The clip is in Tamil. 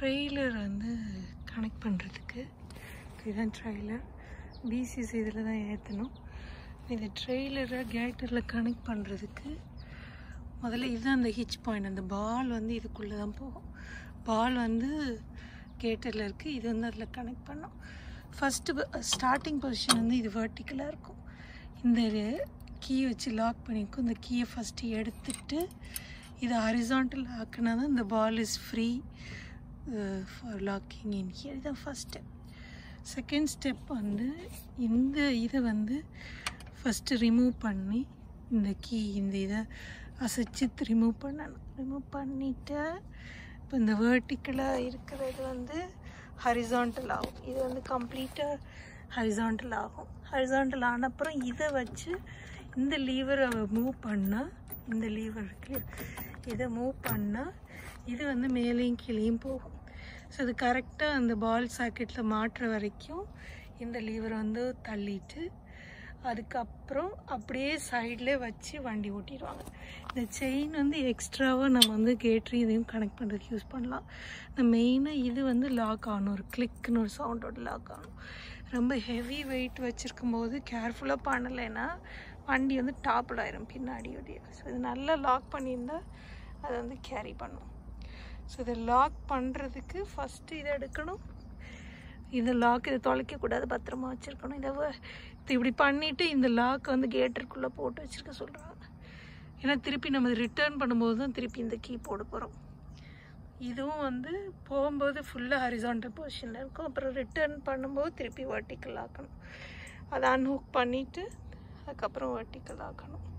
ட்ரெய்லர் வந்து கனெக்ட் பண்ணுறதுக்கு. இதுதான் ட்ரெய்லர். பிசிசி இதில் தான் ஏற்றணும். இந்த ட்ரெய்லரை கேட்டரில் கனெக்ட் பண்ணுறதுக்கு முதல்ல இதுதான் அந்த ஹிச் பாயிண்ட். அந்த பால் வந்து இதுக்குள்ளே தான் போகும். பால் வந்து கேட்டரில் இருக்குது. இது வந்து அதில் கனெக்ட் பண்ணோம். ஃபஸ்ட்டு ஸ்டார்டிங் பொசிஷன் வந்து இது வெர்டிக்கலாக இருக்கும். இந்த கீ வச்சு லாக் பண்ணியிருக்கோம். இந்த கீயை ஃபஸ்ட்டு எடுத்துட்டு இதை ஹரிசாண்டல் ஆக்கினா தான் இந்த ball is free for locking in here. இதுதான் ஃபஸ்ட் ஸ்டெப். செகண்ட் ஸ்டெப் வந்து இந்த இதை வந்து ஃபஸ்ட்டு ரிமூவ் பண்ணி இந்த கீ இந்த இதை அசைச்சு ரிமூவ் பண்ணணும். ரிமூவ் பண்ணிவிட்டு இப்போ இந்த வேர்ட்டிக்கலாக இருக்கிறது வந்து ஹரிசாண்டல் ஆகும். இது வந்து கம்ப்ளீட்டாக ஹரிசாண்டல் ஆகும். ஹரிசாண்டல் ஆன அப்புறம் இதை வச்சு இந்த லீவரை மூவ் பண்ணால், இந்த லீவருக்கு இதை மூவ் பண்ணால் இது வந்து மேலேயும் கீழேயும் போகும். ஸோ இது கரெக்டாக அந்த பால் சாக்கெட்டில் மாட்டுற வரைக்கும் இந்த லீவரை வந்து தள்ளிட்டு அதுக்கப்புறம் அப்படியே சைடில் வச்சு வண்டி ஓட்டிடுவாங்க. இந்த செயின் வந்து எக்ஸ்ட்ராவாக நம்ம வந்து கேட்ரி இதையும் கனெக்ட் பண்ணுறதுக்கு யூஸ் பண்ணலாம். இந்த மெயினாக இது வந்து லாக் ஆகணும். ஒரு கிளிக்னு ஒரு சவுண்டோட லாக் ஆகணும். ரொம்ப ஹெவி வெயிட் வச்சுருக்கும் போது கேர்ஃபுல்லாக பண்ணலைன்னா வண்டி வந்து டாப்பில் ஆயிரும் பின்னாடியோடைய. ஸோ இது நல்லா லாக் பண்ணியிருந்தால் அதை வந்து கேரி பண்ணும். ஸோ இதை லாக் பண்ணுறதுக்கு ஃபஸ்ட்டு இதை எடுக்கணும். இந்த லாக் இதை தொலைக்கக்கூடாது, பத்திரமா வச்சுருக்கணும். இதை இப்படி பண்ணிவிட்டு இந்த லாக் வந்து கேட்டருக்குள்ளே போட்டு வச்சுருக்க சொல்கிறாங்க. ஏன்னா திருப்பி நம்ம ரிட்டர்ன் பண்ணும்போது தான் திருப்பி இந்த கீ போட போகிறோம். இதுவும் வந்து போகும்போது ஃபுல்லாக ஹரிசாண்டல் பொசிஷனில் இருக்கும். அப்புறம் ரிட்டர்ன் பண்ணும்போது திருப்பி வெர்டிக்கல் ஆக்கணும். அதை அன்ஹூக் பண்ணிவிட்டு அதுக்கப்புறம் வெர்டிக்கல் ஆக்கணும்.